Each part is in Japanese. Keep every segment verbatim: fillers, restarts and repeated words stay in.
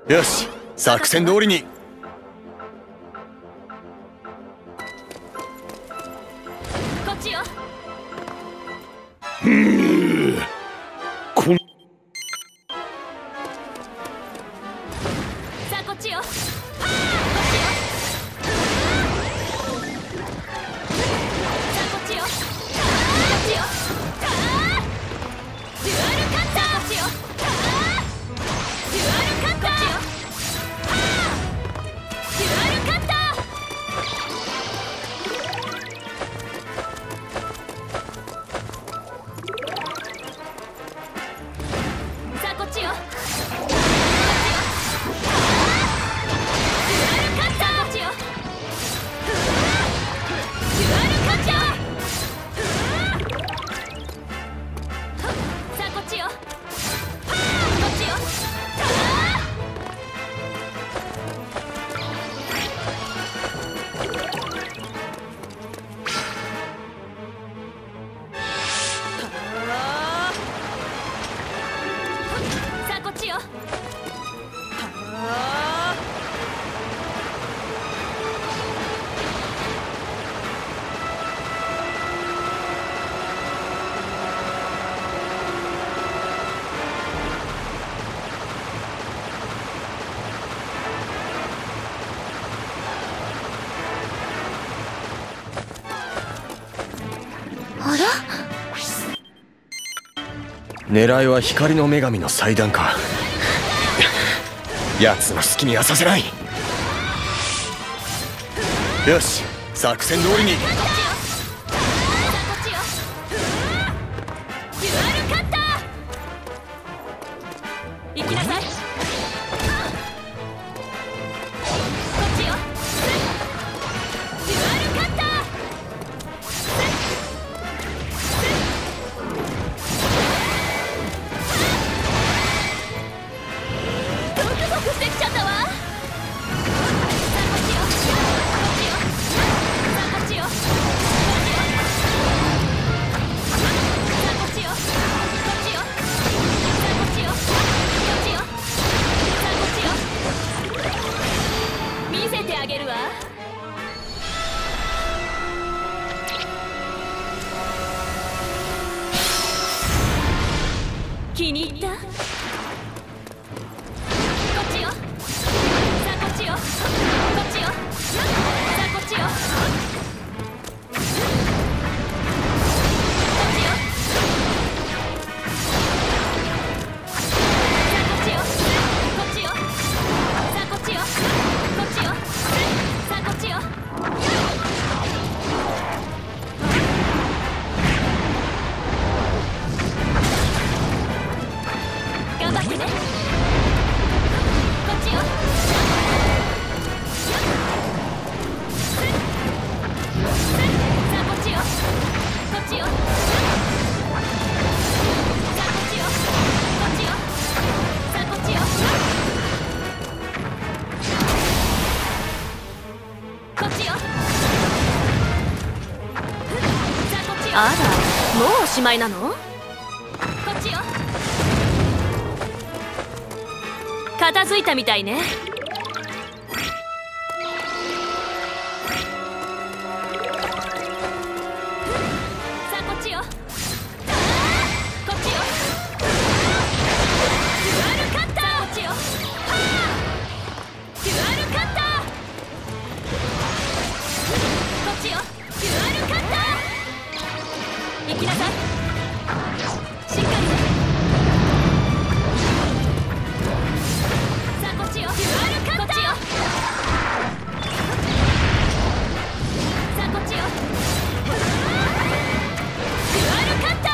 よし、作戦通りに。 こっちよ。 うーこんさあこっちよ。こっちよ。さあこっちよ。こっちよ。デュアルカッター。こっちよ。デュアルカッター。デュアルカッター。さあこっちよ。こっちよ。デュアルカッター。こっちよ。デュアルカッター。さあこっちよ。こっちよ。さあこっちよ。 あら、 狙いは光の女神の祭壇か。奴の好きにはさせない。よし、作戦通りに。 こっちよ。さあこっちよ。デュアルカッター。行きなさい。こっちよ。デュアルカッター。ゾクゾクしてきちゃったわ。さあこっちよ。こっちよ。さあこっちよ。こっちよ。さあこっちよ。こっちよ。さあこっちよ。こっちよ。さあこっちよ。見せてあげるわ。気に入った？こっちよ。さあこっちよ。こっちよ。さあこっちよ。こっちよ。こっちよ。さあこっちよ。こっちよ。さあこっちよ。頑張ってね。こっちよ。さあこっちよ。こっちよ。さあこっちよ。こっちよ。さあこっちよ。こっちよ。さあこっちよ。あら、もうおしまいなの？こっちよ。片付いたみたいね。さあこっちよ。こっちよ。デュアルカッター。こっちよ。デュアルカッター。こっちよ。デュアルカッター。行きなさい。しっかりね。さあこっちよ。デュアルカッター。こっちよ。さあこっちよ。デュアルカッター。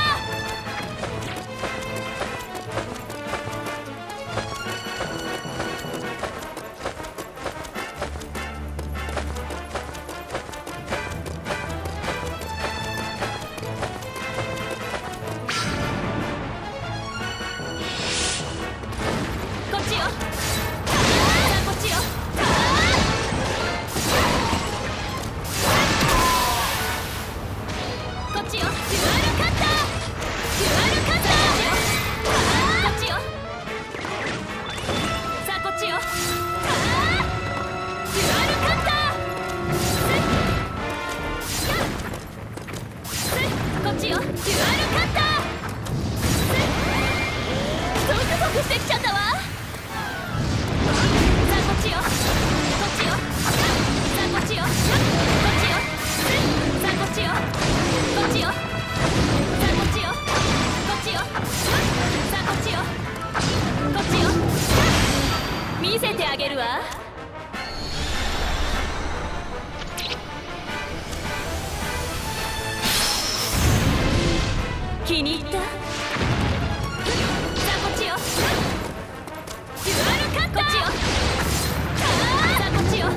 気に入った。さあこっちよ。デュアルカッター。こっちよ。さあこっちよ。こ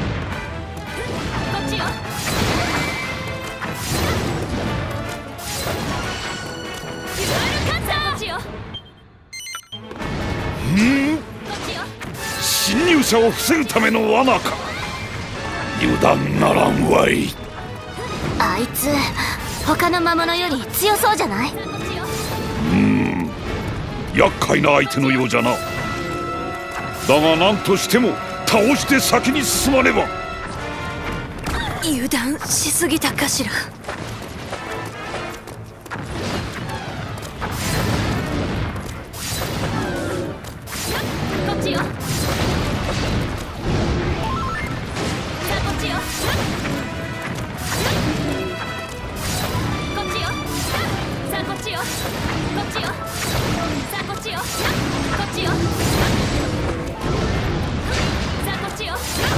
っちよ。デュアルカッター。こっちよ。 うん、侵入者を防ぐための罠か。油断ならんわい。 あいつ他の魔物より強そうじゃない？ うーん、厄介な相手のようじゃな。だが何としても倒して先に進まねば。 油断しすぎたかしら。こっちよ。さあこっちよ。こっちよ。さあこっちよ。こっちよ。さあこっちよ。こっちよ。さあこっちよ。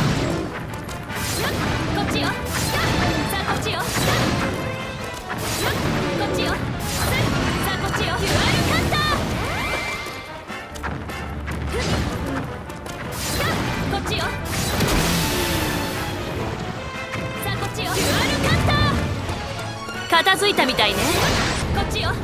こっちよ。さあこっちよ。こっちよ。さあこっちよ。デュアルカッター。こっちよ。さあこっちよ。デュアルカッター。片付いたみたいね。こっちよ。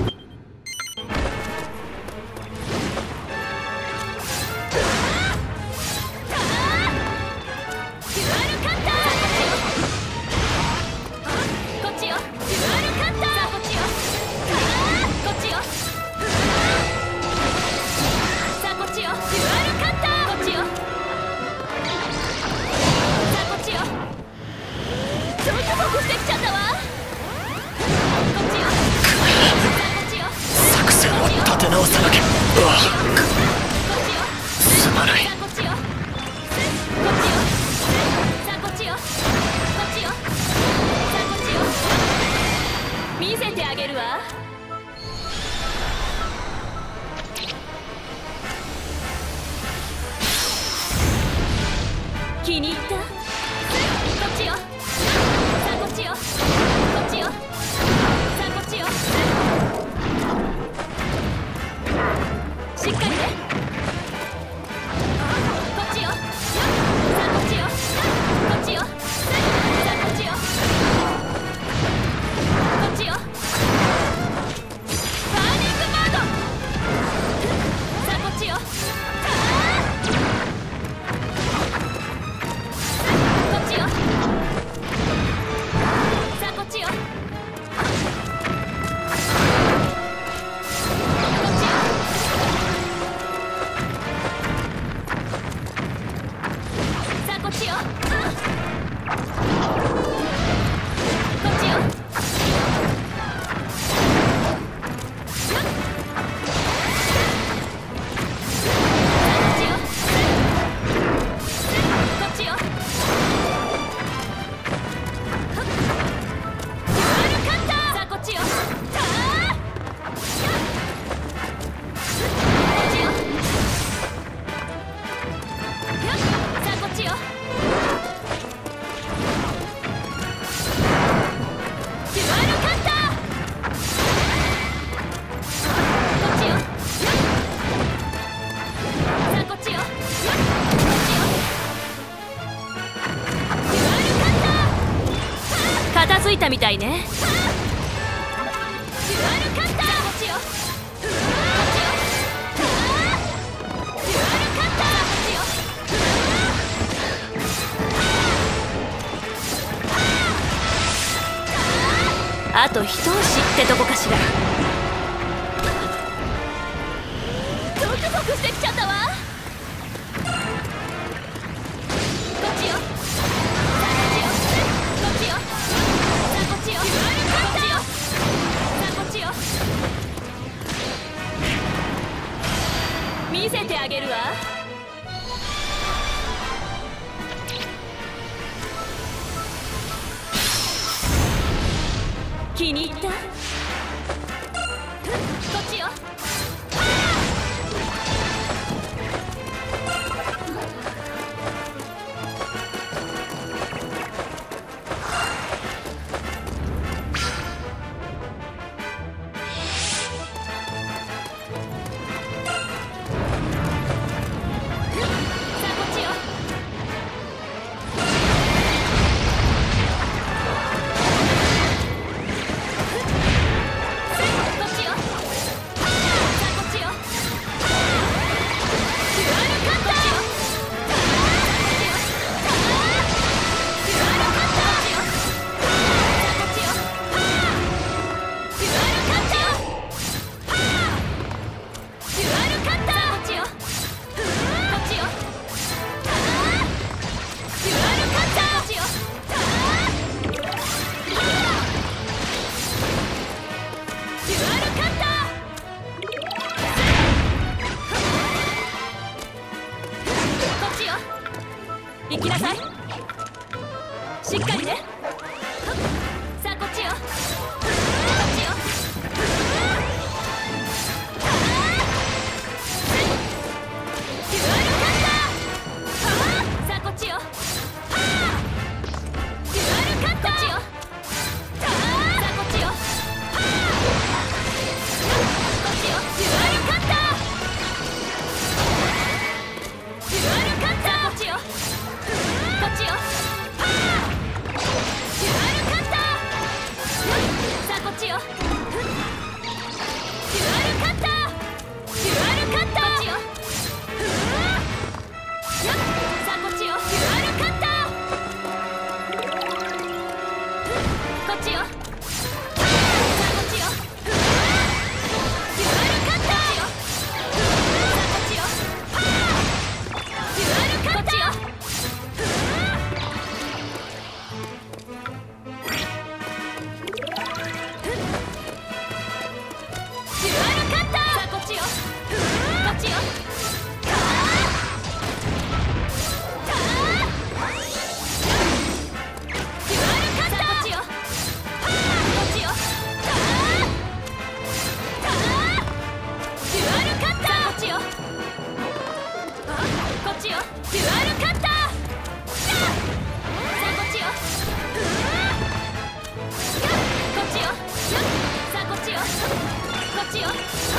作戦を立て直さなきゃ。すまない。 見せてあげるわ。気に入った？こっちよ。さあこっちよ。こっちよ。さあこっちよ。しっかりね。こっちよ。さあこっちよ。こっちよ。さあこっちよ。こっちよ。ターニングマード。さあこっちよ。こっちよ。さあこっちよ。こっちよ。さあこっちよ。こっちよ。片付いたみたいね。あと一押しってとこかしら。ゾクゾクしてきちゃったわ。こっちよ。こっちよ。さあこっちよ。こっちよ。さあこっちよ。見せてあげるわ。気に入った？こっちよ。 行きなさい。しっかりね。さあこっちよ、こっちよ。デュアルカッター。さあこっちよ。デュアルカッター。こっちよ。さあこっちよ。こっちよ。デュアルカッター。デュアルカッター。こっちよ。こっちよ。デュアルカッター。さあこっちよ。デュアルカッター。デュアルカッター。こっちよ。さあこっちよ。デュアルカッター。こっちよ。さあこっちよ。デュアルカッター。こっちよ。